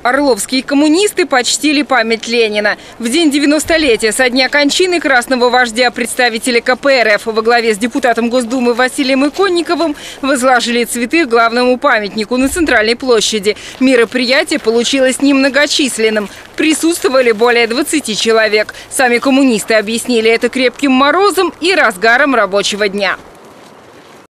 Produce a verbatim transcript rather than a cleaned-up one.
Орловские коммунисты почтили память Ленина. В день девяностолетия со дня кончины красного вождя представители ка пэ эр эф во главе с депутатом Госдумы Василием Иконниковым возложили цветы к главному памятнику на Центральной площади. Мероприятие получилось немногочисленным. Присутствовали более двадцати человек. Сами коммунисты объяснили это крепким морозом и разгаром рабочего дня.